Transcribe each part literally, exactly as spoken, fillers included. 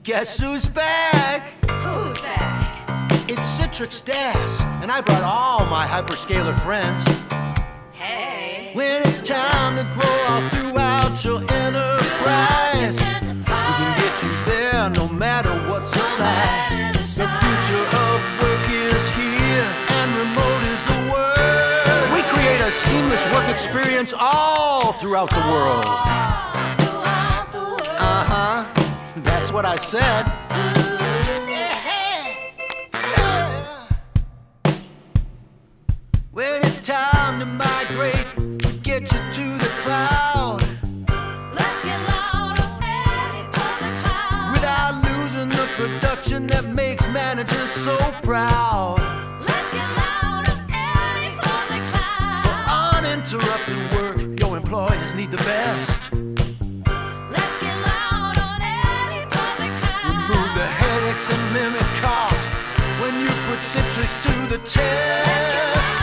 Guess who's back? Who's back? It's Citrix DaaS, and I brought all my hyperscaler friends. Hey. When it's time to grow all throughout your enterprise, we can get you there no matter what's the size. The future of work is here, and remote is the word. We create a seamless work experience all throughout the world. Uh-huh, that's what I said. When it's time to migrate, we get you to the cloud. Let's get loud on any public cloud. Without losing the production that makes managers so proud. Let's get loud on any public cloud. For uninterrupted work, your employees need the best. Let's get loud on any public cloud. Remove the headaches and limit costs when you put Citrix to the test.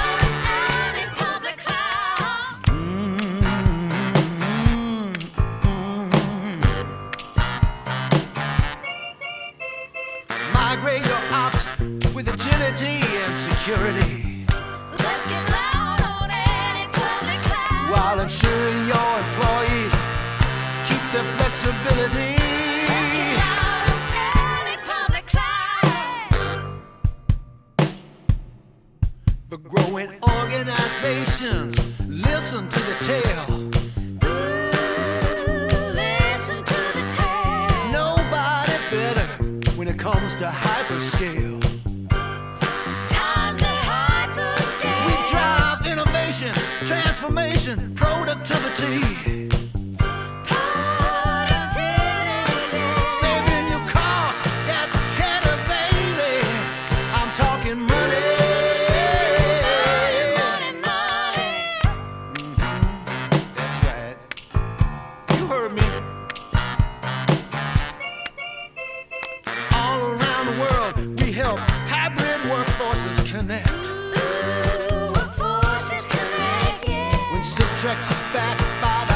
Migrate your ops with agility and security. Let's get loud on any public cloud. While ensuring your employees keep their flexibility. Let's get loud on any public cloud. The growing organizations listen to the tale. Ooh, listen to the tale. Nobody better when it comes to hyperscale. Time to hyperscale. We drive innovation, transformation, productivity. Productivity. Saving your costs, that's cheddar, baby. I'm talking money. Money, money. That's right. You heard me. All around the world, we help hybrid workforces connect. Ooh, workforces connect, yeah. When Citrix is backed by